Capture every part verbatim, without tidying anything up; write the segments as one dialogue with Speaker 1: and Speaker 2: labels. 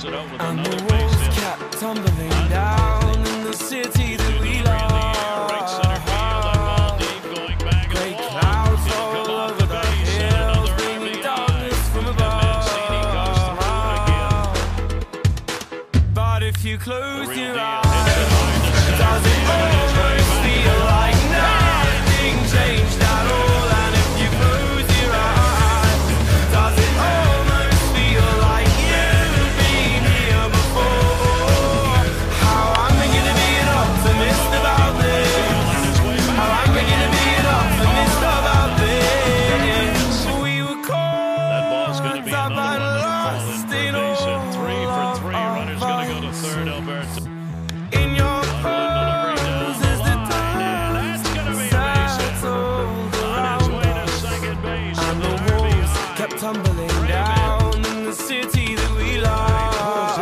Speaker 1: it out with
Speaker 2: and
Speaker 1: another
Speaker 2: the
Speaker 1: base
Speaker 2: walls
Speaker 1: hit.
Speaker 2: kept tumbling down in the city that we love.
Speaker 1: Right center field, that ball deep, going back at the
Speaker 2: Great
Speaker 1: wall.
Speaker 2: clouds
Speaker 1: It'll
Speaker 2: all
Speaker 1: come off
Speaker 2: over
Speaker 1: the
Speaker 2: the
Speaker 1: base, and
Speaker 2: hills,
Speaker 1: another
Speaker 2: bringing
Speaker 1: R B I.
Speaker 2: darkness from
Speaker 1: And
Speaker 2: above.
Speaker 1: Mancini goes through it again.
Speaker 2: But if you close
Speaker 1: The real
Speaker 2: your
Speaker 1: deal.
Speaker 2: eyes,
Speaker 1: Hits it hard to center
Speaker 2: does it
Speaker 1: field, and it's way
Speaker 2: almost
Speaker 1: back.
Speaker 2: feel like nothing changed at all? And if you close your eyes, does it almost feel like you've been here before? How am I gonna be an optimist about this? How am I gonna be an optimist about this? We were caught
Speaker 1: That ball's going to be
Speaker 2: up
Speaker 1: another
Speaker 2: and
Speaker 1: one that'll fall in
Speaker 2: lost
Speaker 1: for a
Speaker 2: in
Speaker 1: base hit.
Speaker 2: all
Speaker 1: Three for three.
Speaker 2: of
Speaker 1: Runner's going to go to
Speaker 2: us.
Speaker 1: third, Alberto.
Speaker 2: In your
Speaker 1: Delivery down
Speaker 2: pose
Speaker 1: the
Speaker 2: as the
Speaker 1: line, and that's going to be a base hit.
Speaker 2: settled
Speaker 1: On his
Speaker 2: around
Speaker 1: way to
Speaker 2: us,
Speaker 1: second base,
Speaker 2: and
Speaker 1: with
Speaker 2: the
Speaker 1: an
Speaker 2: walls
Speaker 1: R B I.
Speaker 2: kept tumbling down in the city that we love.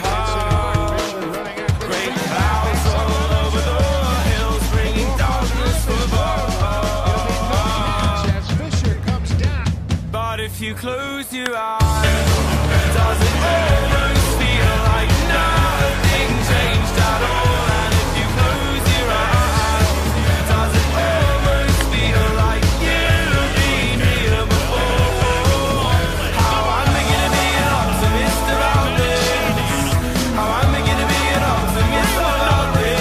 Speaker 2: Great clouds all over the hills, bringing darkness from above. But if you close your eyes, does it almost feel like nothing changed at all? And if you close your eyes, does it almost feel like you've been here before? How am I gonna be an optimist about this? How am I gonna be an optimist about this?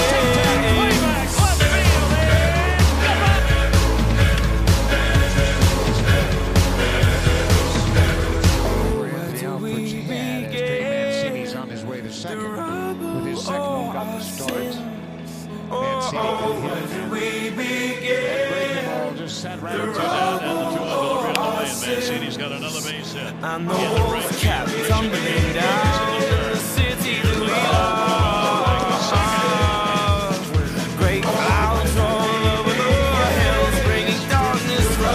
Speaker 3: Trey Mancini's on his way to second with his second home run to start. Mancini
Speaker 2: We
Speaker 3: the
Speaker 2: begin.
Speaker 3: ball just sat right
Speaker 1: And
Speaker 3: up
Speaker 1: the two out delivery on the way, and Mancini's got another base hit.
Speaker 2: And the
Speaker 1: In the
Speaker 2: walls
Speaker 1: right
Speaker 2: kept
Speaker 1: field,
Speaker 2: tumbling down in the city that we love. Great clouds all over the hills, bringing darkness from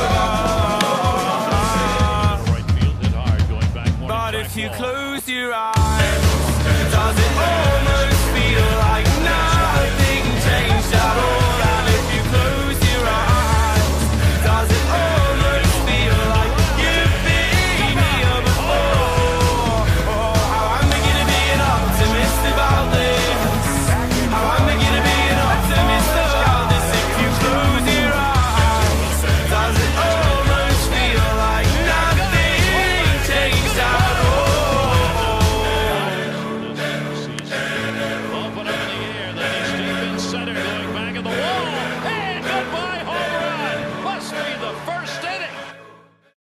Speaker 2: above.
Speaker 1: right field hit hard, going back one.
Speaker 2: But if you close your eyes, does it almost